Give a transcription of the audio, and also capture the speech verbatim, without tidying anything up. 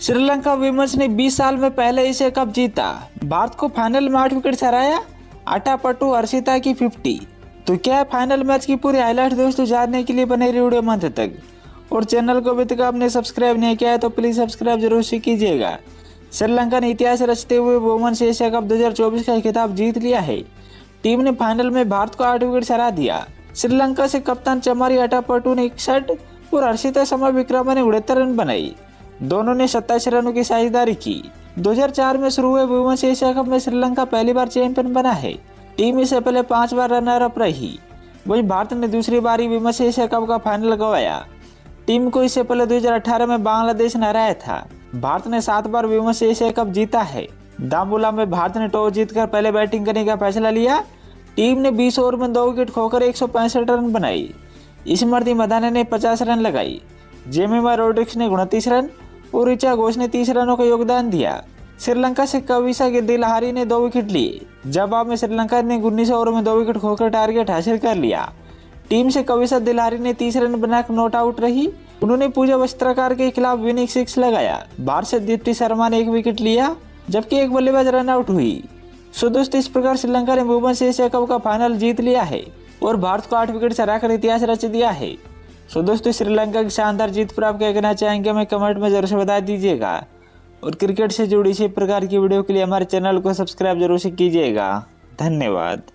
Sri Lanka women's ने बीस साल में पहले एशिया कप जीता। भारत को फाइनल में आठ विकेट से हराया। आटापट्टू हर्षिता की फिफ्टी। तो क्या है फाइनल मैच की पूरी हाईलाइट दोस्तों, जानने के लिए बने रहिए वीडियो अंत तक। और चैनल को अभी तक आपने सब्सक्राइब नहीं किया है तो प्लीज सब्सक्राइब जरूर से कीजिएगा। श्रीलंका ने इतिहास रचते हुए वुमेन्स एशिया कप दो हज़ार चौबीस का खिताब जीत लिया है। टीम ने फाइनल में भारत को आठ विकेट से हरा दिया। श्रीलंका से कप्तान चमारी आटापट्टू ने इकसठ और हर्षिता समा विक्रमा ने उनहत्तर रन बनाई। दोनों ने सत्ताईस रनों की साझेदारी की। दो हज़ार चार में शुरू हुए वुमेन्स एशिया कप में श्रीलंका पहली बार चैंपियन बना है। टीम इससे पहले पांच बार रनर अप रही। वहीं भारत ने दूसरी बार वुमेन्स एशिया कप का फाइनल गंवाया। टीम को इससे पहले दो हज़ार अठारह में बांग्लादेश ने हराया था। भारत ने सात बार वुमेन्स एशिया कप जीता है। दाम्बुला में भारत ने टॉस जीतकर पहले बैटिंग करने का फैसला लिया। टीम ने बीस ओवर में दो विकेट खोकर एक सौ पैंसठ रन बनाई। स्मृति मदाना ने पचास रन लगाई। जेमिमा रोड्रिक्स ने उनतीस रन और ऋचा घोष ने तीस रनों का योगदान दिया। श्रीलंका से कविसा दिलहारी ने दो विकेट लिए। जवाब में श्रीलंका ने उन्नीस ओवर में दो विकेट खोकर टारगेट हासिल कर लिया। टीम से कविसा दिलहारी ने तीस रन बनाकर नॉट आउट रही। उन्होंने पूजा वस्त्रकार के खिलाफ विनिंग सिक्स लगाया। भारत से दीप्ति शर्मा ने एक विकेट लिया जबकि एक बल्लेबाज रन आउट हुई। सो दोस्तों, इस प्रकार श्रीलंका ने वुमेन्स एशिया कप का फाइनल जीत लिया है और भारत को आठ विकेट से हराकर इतिहास रच दिया है। सो दोस्तों, श्रीलंका की शानदार जीत पर आप क्या कहना चाहेंगे हमें कमेंट में जरूर से बता दीजिएगा। और क्रिकेट से जुड़ी इसी प्रकार की वीडियो के लिए हमारे चैनल को सब्सक्राइब जरूर से कीजिएगा। धन्यवाद।